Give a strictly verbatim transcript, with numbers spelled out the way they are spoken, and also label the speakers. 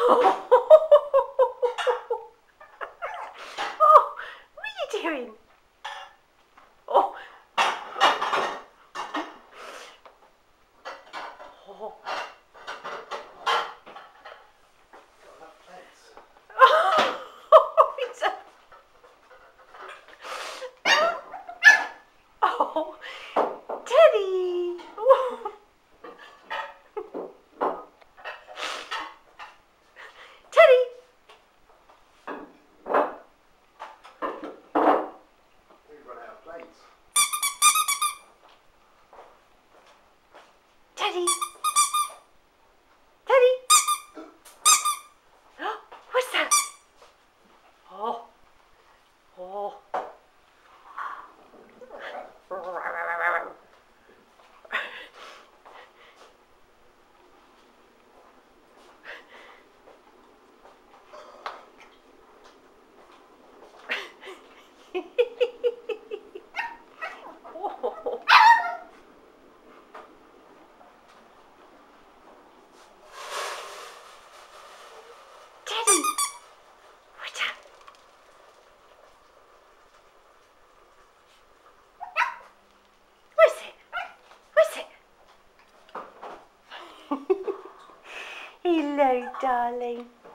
Speaker 1: Oh, what are you doing? Oh. Oh. It's a... Oh, Teddy! Oh. Teddy!
Speaker 2: We've run out of plates.
Speaker 1: Teddy! Teddy! What's that? Oh. Oh. Oh. Teddy! What's that? What's it? What's it? Hello, darling.